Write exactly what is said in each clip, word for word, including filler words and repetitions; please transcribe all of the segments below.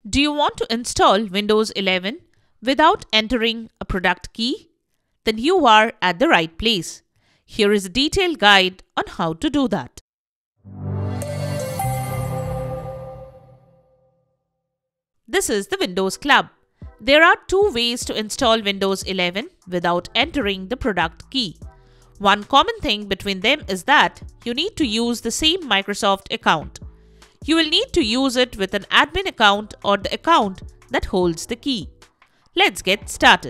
Do you want to install Windows eleven without entering a product key? Then you are at the right place. Here is a detailed guide on how to do that. This is the Windows Club. There are two ways to install Windows eleven without entering the product key. One common thing between them is that you need to use the same Microsoft account. You will need to use it with an admin account or the account that holds the key. Let's get started.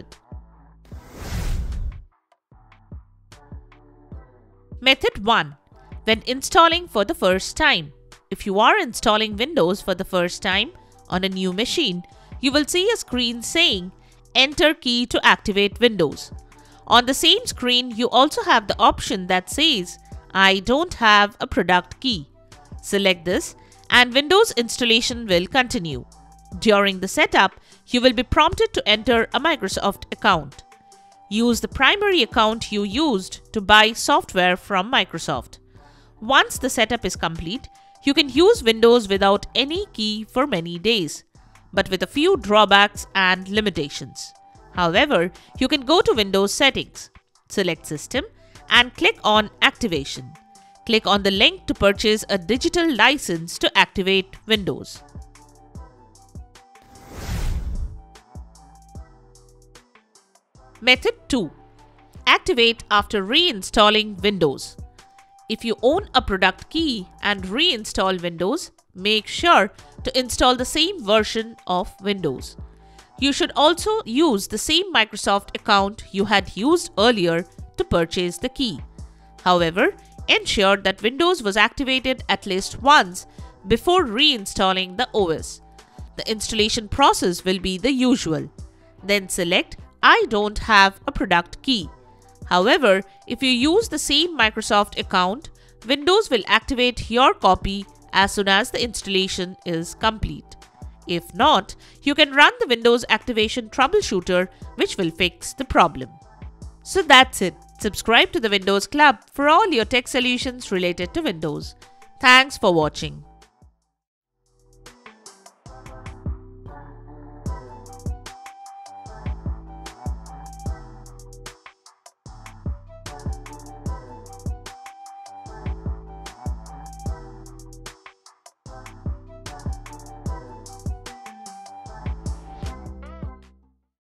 Method one. When installing for the first time. If you are installing Windows for the first time on a new machine, you will see a screen saying Enter key to activate Windows. On the same screen, you also have the option that says I don't have a product key. Select this and Windows installation will continue. During the setup, you will be prompted to enter a Microsoft account. Use the primary account you used to buy software from Microsoft. Once the setup is complete, you can use Windows without any key for many days, but with a few drawbacks and limitations. However, you can go to Windows Settings, select System and click on Activation. Click on the link to purchase a digital license to activate Windows. Method two. Activate after reinstalling Windows. If you own a product key and reinstall Windows, make sure to install the same version of Windows. You should also use the same Microsoft account you had used earlier to purchase the key. However, ensure that Windows was activated at least once before reinstalling the O S. The installation process will be the usual. Then select I don't have a product key. However, if you use the same Microsoft account, Windows will activate your copy as soon as the installation is complete. If not, you can run the Windows Activation Troubleshooter, which will fix the problem. So that's it. Subscribe to the Windows Club for all your tech solutions related to Windows. Thanks for watching.